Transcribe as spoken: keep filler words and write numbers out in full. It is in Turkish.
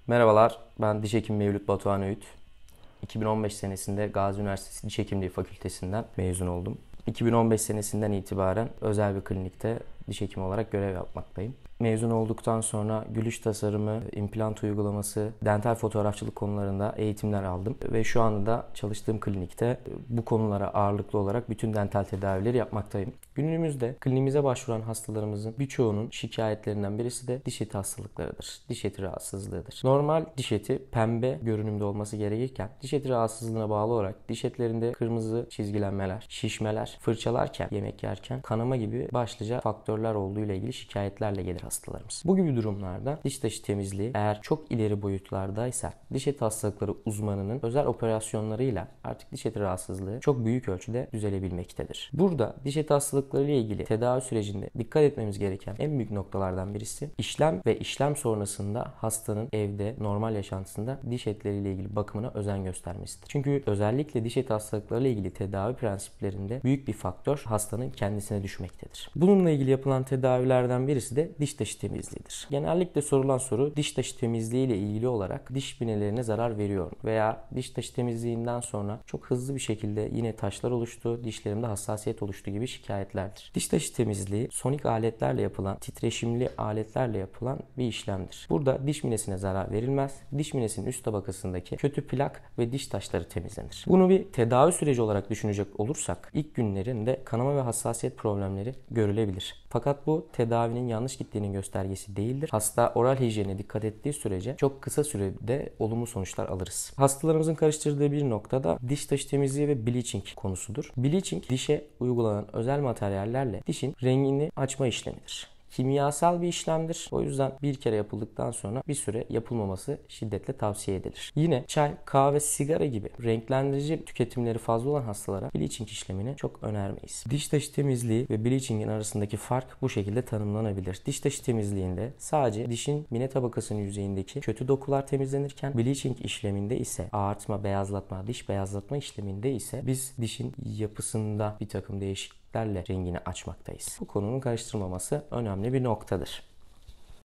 Merhabalar, ben Diş Hekimi Mevlüt Batuhan Öğüt. iki bin on beş senesinde Gazi Üniversitesi Diş Hekimliği Fakültesinden mezun oldum. iki bin on beş senesinden itibaren özel bir klinikte diş hekimi olarak görev yapmaktayım. Mezun olduktan sonra gülüş tasarımı, implant uygulaması, dental fotoğrafçılık konularında eğitimler aldım. Ve şu anda da çalıştığım klinikte bu konulara ağırlıklı olarak bütün dental tedavileri yapmaktayım. Günümüzde kliniğimize başvuran hastalarımızın birçoğunun şikayetlerinden birisi de diş eti hastalıklarıdır. Diş eti rahatsızlığıdır. Normal diş eti pembe görünümde olması gerekirken diş eti rahatsızlığına bağlı olarak diş etlerinde kırmızı çizgilenmeler, şişmeler, fırçalarken, yemek yerken kanama gibi başlıca faktörler olduğu ile ilgili şikayetlerle gelir hastalarımız. Bu gibi durumlarda diş taşı temizliği eğer çok ileri boyutlardaysa diş eti hastalıkları uzmanının özel operasyonlarıyla artık diş eti rahatsızlığı çok büyük ölçüde düzelebilmektedir. Burada diş eti hastalıkları ile ilgili tedavi sürecinde dikkat etmemiz gereken en büyük noktalardan birisi işlem ve işlem sonrasında hastanın evde normal yaşantısında diş etleriyle ilgili bakımına özen göstermesidir. Çünkü özellikle diş eti hastalıkları ile ilgili tedavi prensiplerinde büyük bir faktör hastanın kendisine düşmektedir. Bununla ilgili yapılan tedavilerden birisi de diş taşı temizliğidir. Genellikle sorulan soru diş taşı temizliği ile ilgili olarak diş binelerine zarar veriyor mu? Veya diş taşı temizliğinden sonra çok hızlı bir şekilde yine taşlar oluştu, dişlerimde hassasiyet oluştu gibi şikayetlerdir. Diş taşı temizliği sonik aletlerle yapılan, titreşimli aletlerle yapılan bir işlemdir. Burada diş minesine zarar verilmez. Diş minesinin üst tabakasındaki kötü plak ve diş taşları temizlenir. Bunu bir tedavi süreci olarak düşünecek olursak ilk günlerinde kanama ve hassasiyet problemleri görülebilir. Fakat bu tedavinin yanlış gittiğinin göstergesi değildir. Hasta oral hijyene dikkat ettiği sürece çok kısa sürede olumlu sonuçlar alırız. Hastalarımızın karıştırdığı bir nokta da diş taşı temizliği ve bleaching konusudur. Bleaching dişe uygulanan özel materyallerle dişin rengini açma işlemidir. Kimyasal bir işlemdir. O yüzden bir kere yapıldıktan sonra bir süre yapılmaması şiddetle tavsiye edilir. Yine çay, kahve, sigara gibi renklendirici tüketimleri fazla olan hastalara bleaching işlemini çok önermeyiz. Diş taşı temizliği ve bleachingin arasındaki fark bu şekilde tanımlanabilir. Diş taşı temizliğinde sadece dişin mine tabakasının yüzeyindeki kötü dokular temizlenirken bleaching işleminde ise ağartma, beyazlatma, diş beyazlatma işleminde ise biz dişin yapısında bir takım değişikliklerle rengini açmaktayız. Bu konunun karıştırılmaması önemli bir noktadır.